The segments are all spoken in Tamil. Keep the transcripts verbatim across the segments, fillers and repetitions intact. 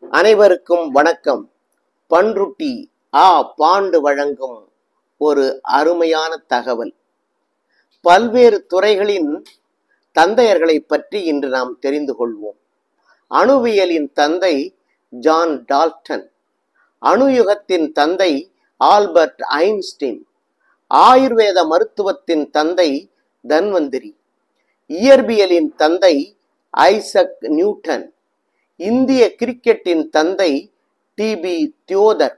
அனைவருக்கும் வணக்கம். பண்ருட்டி ஆ பாண்டு வழங்கும் ஒரு அருமையான தகவல். பல்வேறு துறைகளின் தந்தையர்களை பற்றி இன்று நாம் தெரிந்து கொள்வோம். அணுவியலின் தந்தை ஜான் டால்டன், அணுயுகத்தின் தந்தை ஆல்பர்ட் ஐன்ஸ்டீன், ஆயுர்வேத மருத்துவத்தின் தந்தை தன்வந்திரி, இயற்பியலின் தந்தை ஐசக் நியூட்டன், இந்திய கிரிக்கெட்டின் தந்தை டி பி தியோதர்,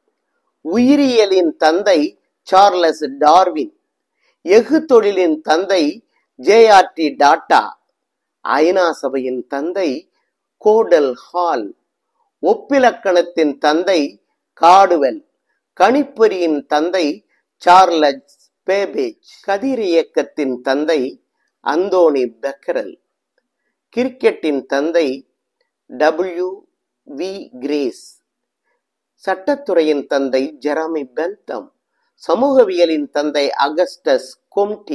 உயிரியலின் தந்தை சார்லஸ் டார்வின், எஃகு தொழிலின் தந்தை ஜே ஆர் டி டாட்டா, ஐநா சபையின் தந்தை கோடல் ஹால், ஒப்பிலக்கணத்தின் தந்தை காடுவெல், கணிப்பொறியின் தந்தை சார்லஸ் பேபேஜ், கதிர் இயக்கத்தின் தந்தை அந்தோனி பெக்கரல், கிரிக்கெட்டின் தந்தை டபிள்யூ வி கிரேஸ், சட்டத்துறையின் தந்தை ஜெரமி பென்தம், சமூகவியலின் தந்தை அகஸ்டஸ் கொம்டி,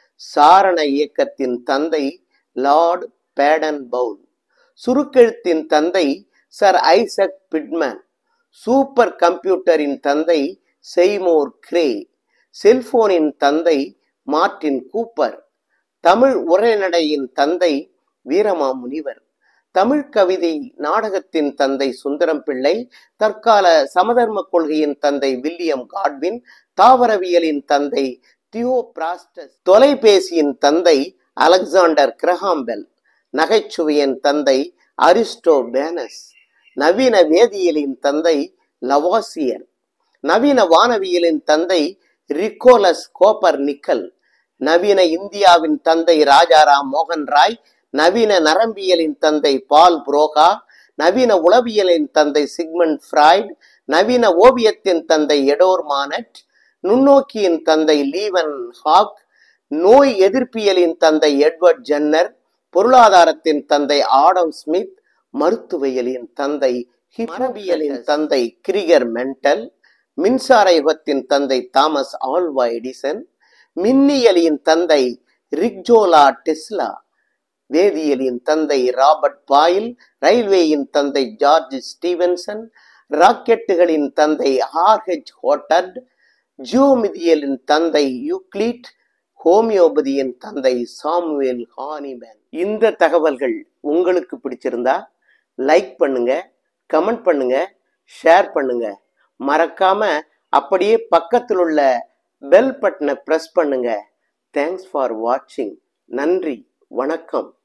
சாரண இயக்கத்தின் தந்தை லார்ட் பேடன் பவுல், சுருக்கெழுத்தின் தந்தை சர் ஐசக் பிட்மேன், சூப்பர் கம்ப்யூட்டரின் தந்தை செய்மோர் கிரே, செல்போனின் தந்தை மார்டின் கூப்பர், தமிழ் உரைநடையின் தந்தை வீரமாமுனிவர், தமிழ் கவிதை நாடகத்தின் தந்தை சுந்தரம் பிள்ளை, தற்கால சமதர்ம கொள்கையின் தந்தை வில்லியம் காட்வின், தாவரவியலின் தந்தை தியோபிராஸ்டஸ், தொலைபேசியின் தந்தை அலெக்சாண்டர் கிரஹாம்பெல், நகைச்சுவையின் தந்தை அரிஸ்டோ பேனஸ், நவீன வேதியியலின் தந்தை லவாசியர், நவீன வானவியலின் தந்தை ரிகோலஸ் கோப்பர் நிக்கல், நவீன இந்தியாவின் தந்தை ராஜாராம் மோகன் ராய், நவீன நரம்பியலின் தந்தை பால் புரோகா, நவீன உளவியலின் தந்தை சிக்மண்ட் ஃப்ராய்ட், நவீன ஓவியத்தின் தந்தை எடோர் மானட், நுண்ணோக்கியின் தந்தை லீவன் ஹாக், நோய் எதிர்ப்பியலின் தந்தை எட்வர்ட் ஜென்னர், பொருளாதாரத்தின் தந்தை ஆடம் ஸ்மித், மருத்துவியலின் தந்தை மரபியலின் தந்தை கிரிகர் மென்டல், மின்சார யுகத்தின் தந்தை தாமஸ் ஆல்வா எடிசன், மின்னியலின் தந்தை ரிக்ஜோலா டெஸ்லா, வேதியியலின் தந்தை ராபர்ட் பாயில், ரயில்வேயின் தந்தை ஜார்ஜ் ஸ்டீவன்சன், ராக்கெட்டுகளின் தந்தை ஆர் ஹெச் ஹோட்டர்ட், ஜியோமிதியலின் தந்தை யூக்ளிட், ஹோமியோபதியின் தந்தை சாமுவேல் ஹானிமேன். இந்த தகவல்கள் உங்களுக்கு பிடிச்சிருந்தா லைக் பண்ணுங்க, கமெண்ட் பண்ணுங்க, ஷேர் பண்ணுங்க. மறக்காம அப்படியே பக்கத்தில் உள்ள பெல் பட்டனை பிரஸ் பண்ணுங்க. தேங்க்ஸ் ஃபார் வாட்சிங். நன்றி, வணக்கம்.